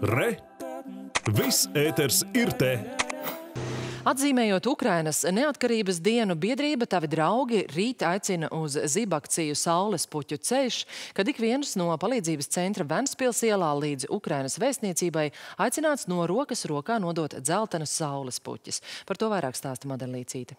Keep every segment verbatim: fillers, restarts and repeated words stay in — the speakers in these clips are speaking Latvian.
Re! Viss ēters ir te! Atzīmējot Ukrainas neatkarības dienu, biedrība Tavi draugi rīt aicina uz zibakciju Saules puķu ceļš, kad ik viens no palīdzības centra Ventspils ielā līdz Ukrainas vēstniecībai aicināts no rokas rokā nodot dzeltenas saules puķis. Par to vairāk stāsta Madara Līcīte.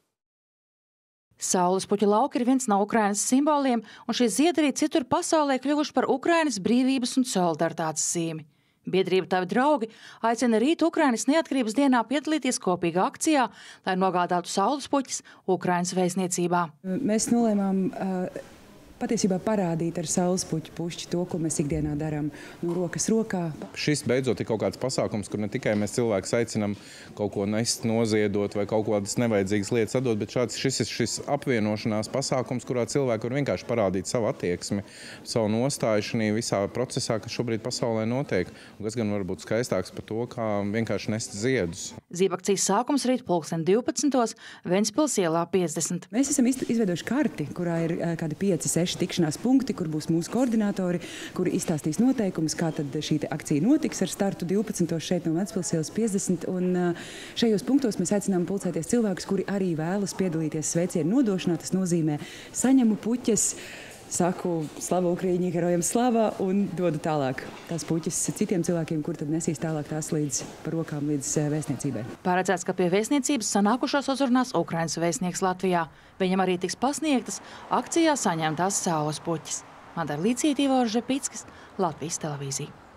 Saules puķu lauki ir viens no Ukrainas simboliem, un šie ziedi arī citur pasaulē kļuvuši par Ukrainas brīvības un solidaritātes zīmi. Biedrība Tavi draugi aicina rīt Ukrainas neatkarības dienā piedalīties kopīgā akcijā, lai nogādātu saules puķis Ukrainas vēstniecībā. Mēs nolēmām uh, patiesībā parādīt ar saules puķu pušķi to, ko mēs ikdienā darām no rokas rokā. Šis beidzot ir kaut kāds pasākums, kur ne tikai mēs cilvēkus aicinām kaut ko nest, noziedot vai kaut kādas nevajadzīgas lietas atdot, bet šāds, šis ir šis apvienošanās pasākums, kurā cilvēki var vienkārši parādīt savu attieksmi, savu nostāju šajā visā procesā, kas šobrīd pasaulē notiek. Un kas gan var būt skaistāks par to, kā vienkārši nest ziedus. Zibakcijas sākums rīt pulksten divpadsmitos Ventspils ielā piecdesmit. Mēs esam izveidojuši karti, kurā ir kādi pieci, seši tikšanās punkti, kur būs mūsu koordinātori, kuri izstāstīs noteikumus, kā tad šī akcija notiks ar startu divpadsmitos šeit no Ventspils ielas piecdesmit. Un šajos punktos mēs aicinām pulcēties cilvēkus, kuri arī vēlas piedalīties sveicienu nodošanā. Tas nozīmē saņemu puķes, saku slava Ukraiņi, herojam slava un dodu tālāk tās puķes citiem cilvēkiem, kur tad nesīs tālāk tās līdz par rokām līdz vēstniecībai. Paredzēts, ka pie vēstniecības sanākušos uzrunās Ukrainas vēstnieks Latvijā. Viņam arī tiks pasniegtas akcijā saņemtās saules puķes. Madara Līcīte, Ivors Žepickis, Latvijas televīzija.